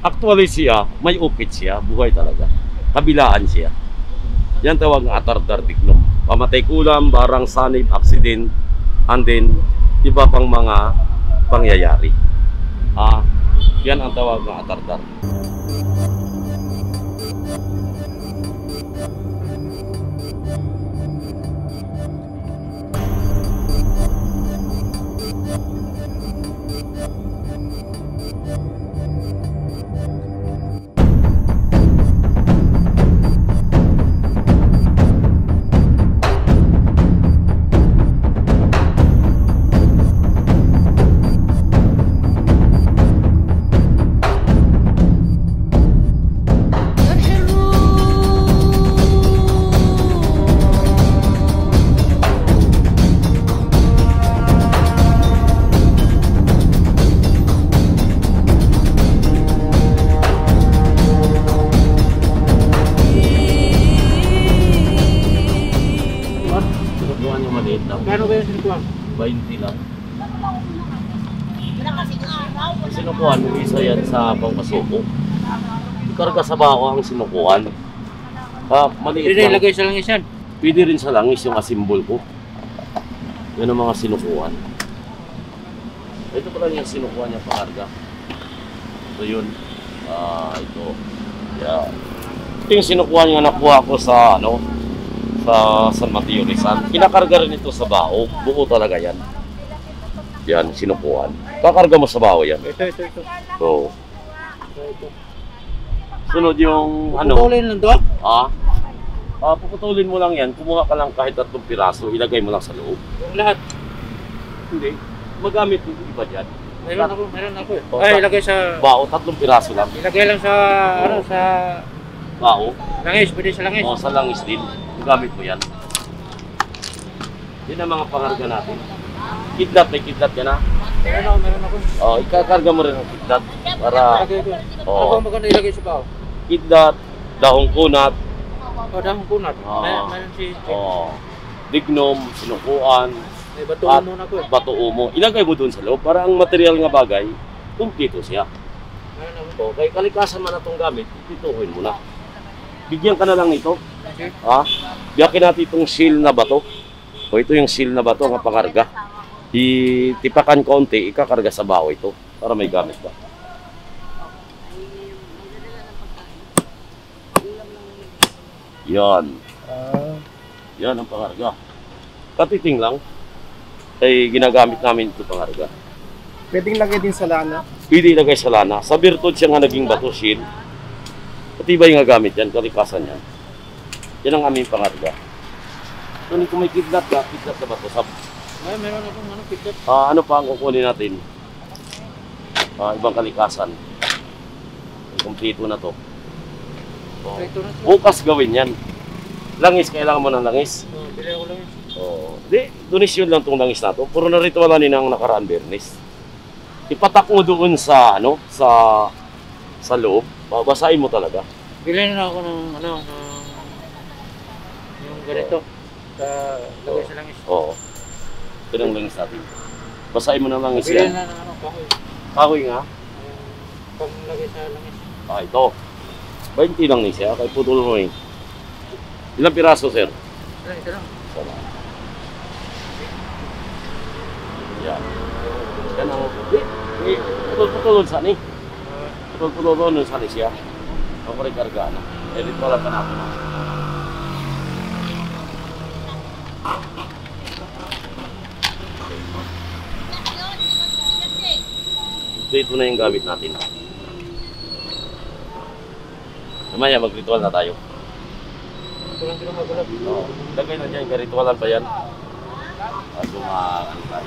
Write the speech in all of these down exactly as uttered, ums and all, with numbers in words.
Actually siya, may ukit siya, buhay talaga. Kabilaan siya. Yan tawag ng atardar dignum. Pamatay kulam, barang sanib, accident, and then iba pang mga pangyayari. Ah, yan ang tawag ng atardar. Kano ba yung sinukuhan? twenty lang. Sinukuhan, isa yan sa pangkasuko. Ikarga sa bako ang sinukuhan. Ah, maliit Hindi, lang. ilagay sa langis yan. Pwede rin sa langis yung asimbol ko. Yan ang mga sinukuhan. Ito pa lang yung sinukuhan niya pakarga. Ito yun. Ah, ito. Yeah. Ito yung sinukuhan niya nakuha ko sa ano, sa San Mateo Rizal. Kinakarga rin ito sa bao. Buo talaga yan. Yan, sinukuhan. Kakarga mo sa bao yan. Ito, ito, ito. So, Ito, ito. sunod yung ano. Puputulin lang doon? Ah, ah, puputulin mo lang yan. Kumuha ka lang kahit tatlong piraso. Ilagay mo lang sa loob. Yung lahat. Hindi. Magamit yung iba dyan. Meron ako, meron ako eh. Oh, Ay, ilagay sa... Bao, tatlong piraso lang. Ilagay lang sa... ano, sa... Bao. Langis, pwede sa langis. O, sa langis din. Gamit mo yan. Yan ang mga pangarga natin. Kidlat, may kidlat ka na. Meron ako, meron ako. O, ikakarga mo rin ang kidlat para Ilagay ko. Oo. Ano ba ang maganda ilagay sa bao? kidlat, dahong kunat, O, dahong kunat. Oo. May, meron si... o, dignum, sinukuan, May batuhan muna ko eh. bato umo. Ilagay mo dun sa loob para ang material nga bagay, kumpleto siya. Meron ako. O, kay kalikasan man itong gamit, ipituhin mo na. Bigyan ka na lang nito. Okay. Ha? Biyakin natin itong seal na bato. O ito yung seal na bato nga pangarga. Itipakan konti, ikakarga sa bao ito para may gamit ka. Yan. Ah. Yan ang pangarga. Katiting lang. Ay ginagamit namin ito pangarga. Pwedeng lagay din sa lana. Pwede ilagay sa lana. Sa birtud siya nga naging bato seal. Patibay nga gamit yan, kalikasan yan. Yan ang aming pangarga. So, kung may kidlat ka, kidlat ka ba ito? Sa, May, meron akong ano, kidlat. ah, ano pa ang kukunin natin? Ah, ibang kalikasan. Kompleto na to. Oh. Ito na ito. Bukas gawin yan. Langis, kailangan mo ng langis. Oh, bili ako langis. Oh. Di, donation lang tong langis na to. Puro na ritualan ng nakaraan Bernes. Ipatak mo doon sa, ano, sa, sa loob. Babasahin mo talaga. Bili na ako ng, ano, ng, yung ganito. Sa, lagay sa langis. Oo. Ito ng langis natin. Basahin mo ng langis Bili yan. na ng ano, kahoy. Kahoy nga. Yung panglagay sa langis. Ah, ito. twenty lang ni siya. Kay putol mo eh. Ilang piraso, sir? Ito, ito lang. Sama. Yan. Yan ang... Eh, eh, putol-putol sa ni. Putol-putol sa ni siya. Ako rin karga na. Edit ko lang panapon na. Ito na yung gamit natin. Mamaya mag-ritual na tayo. Ito lang pinamagulat. Oo. Lagay na dyan, ritualan pa yan. At mga ano tayo.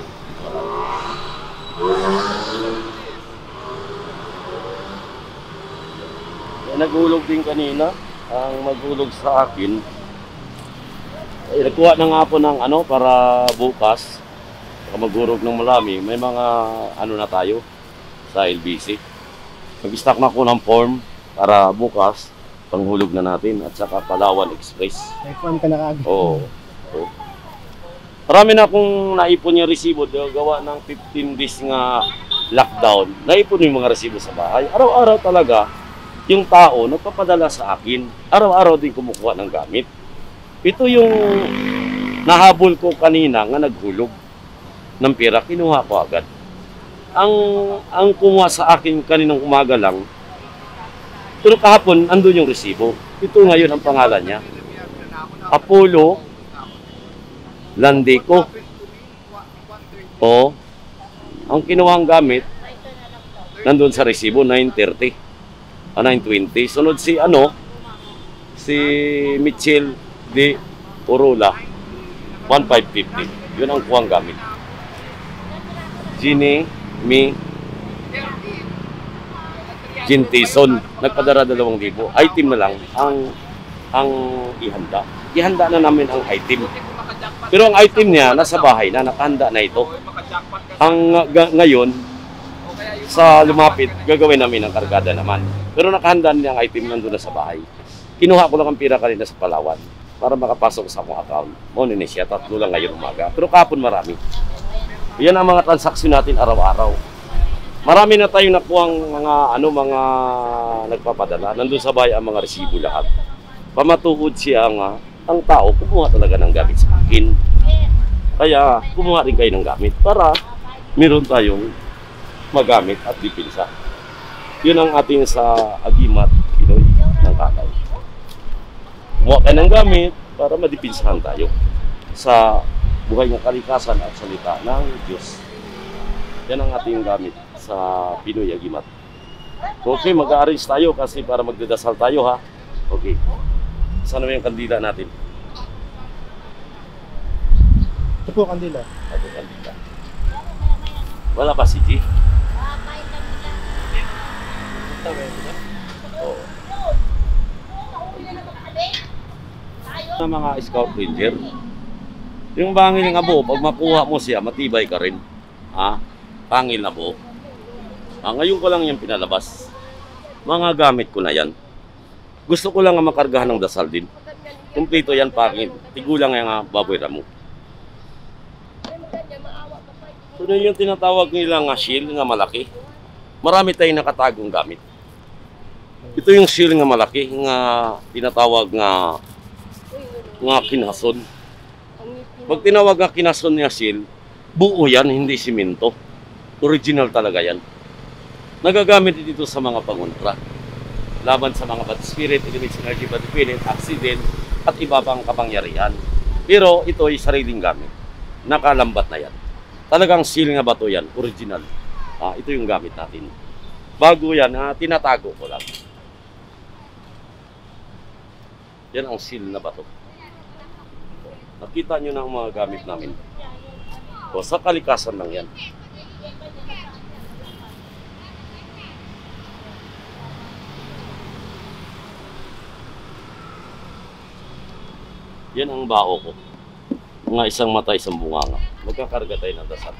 Yan, naghulog din kanina. Ang maghulog sa akin. Ay, nagkuha na nga po ng ano para bukas. Baka maghurog ng malami. May mga ano na tayo sa L B C. Mag-stock na ko ng form para bukas panghulog na natin at saka Palawan Express. May form ka na kagad. Oo. Oo. Marami na akong naipon yung resibo. Gawa ng fifteen days nga lockdown, naipon yung mga resibo sa bahay. Araw-araw talaga, yung tao nagpapadala sa akin. Araw-araw din kumukuha ng gamit. Ito yung nahabol ko kanina nga naghulog ng pera, kinuha ko agad. Ang ang kumuha sa akin kaninang umaga lang, pero kahapon, andun yung resibo. Ito ngayon ang pangalan niya. Apollo Landico. O, ang kinuhang gamit, nandun sa resibo, nine thirty. Ah, nine twenty. Sunod si, ano, si Mitchell de Orola, fifteen fifty. Yun ang kuhang gamit. Ginny, Mi, Gintison, nagpadara dalawang libo. Item na lang ang ang ihanda. Ihanda na namin ang item. Pero ang item niya nasa bahay na, nakahanda na ito. Ang ngayon sa lumapit, gagawin namin ang kargada naman. Pero nakahanda niya ang item nandun na sa bahay. Kinuha ko lang ang pira kanina sa Palawan para makapasok sa akong account. Monin siya, tatlo lang ngayon umaga. Pero kahapon marami. Yan ang mga transaksyon natin araw-araw. Marami na tayong nakuhang mga ano mga nagpapadala. Nandun sa bahay ang mga resibo lahat. Pamatuhod siya nga, ang tao kumuha talaga ng gamit sa akin. Kaya kumuha rin kayo ng gamit para meron tayong magamit at dipinsa. Yun ang ating sa Agimat Pinoy ng Kakaw. Kumuha kayo ng gamit para madipinsahan tayo sa buhay ng kalikasan at salita ng Diyos. Yan ang ating gamit sa Pinoy Agimat. Okay, mag-a-arrange tayo kasi para magdadasal tayo ha. Okay. Saan naman yung kandila natin? Ito po, kandila. Ito kandila. Wala pa si G? Oo. Sa mga scout ranger, yung bangil ng abo, pag makuha mo siya, matibay ka rin. Ha? Pangil na buo. Ah, ngayon ko lang yung pinalabas. Mga gamit ko na yan. Gusto ko lang nga makargahan ng dasal din. Kumplito yan pangil. Tigulang nga baboy ramo. So yung tinatawag nila nga shield nga malaki. Marami tayong nakatagong gamit. Ito yung shield nga malaki nga tinatawag nga nga kinason. Pag tinawag nga kinason nga shield, buo yan, hindi simento. Original talaga yan. Nagagamit dito sa mga pangontra. Laban sa mga bad spirit, elements, energy, bad feeling, accident, at iba pang kapangyarihan. Pero ito ay sariling gamit. Nakalambat na yan. Talagang seal nga bato yan, original. Ah, ito yung gamit natin. Bago yan, ah, tinatago ko lang. Yan ang seal na bato. Nakita nyo na ang mga gamit namin. O, sa kalikasan lang yan. Yan ang bao ko. Mga isang mata, isang bunganga. Magkakarga tayo ng dasal.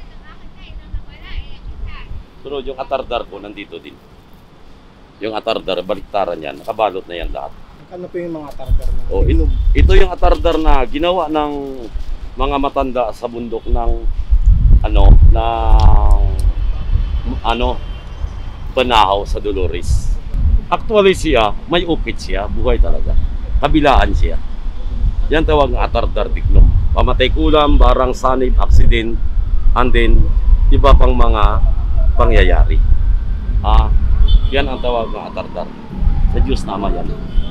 Sunod, yung atardar ko nandito din. Yung atardar, baliktaran yan. Nakabalot na yan lahat. Ano po yung mga atardar na? O, ito, ito yung atardar na ginawa ng mga matanda sa bundok ng ano, ng ano, Banahaw sa Dolores. Actually siya, may upit siya, buhay talaga. Kabilaan siya. Yan tawag ng atardar dignum. Pamatay kulam, barang sanib, accident, and then iba pang mga pangyayari. Ah, yan ang tawag ng atardar. Sa Diyos nama yan.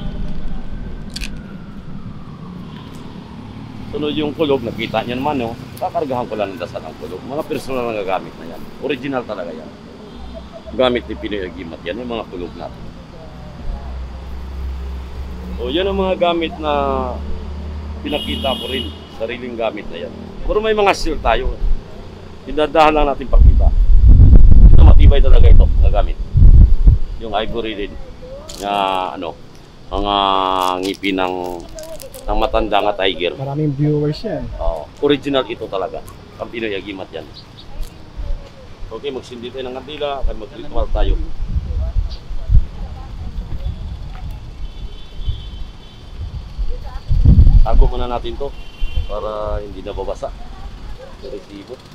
Sunod yung kulog, nakita niyo naman, no? Kakargahan ko lang ng dasal ang kulog. Mga personal na gagamit na yan. Original talaga yan. Gamit ni Pinoy Agimat yan, yung mga kulog natin. O yan ang mga gamit na pinakita ko rin, sariling gamit na yan. Pero may mga seal tayo. Dinadahan lang natin pakita. Na matibay talaga ito na gamit. Yung ivory din na ano, mga ngipin ng ng matanda nga tiger. Maraming viewers yan. Oh, original ito talaga. Ang Pinoy Agimat yan. Okay, magsindi tayo ng kandila, at mag-ritual tayo. Tago muna natin to para hindi nababasa. Resibo.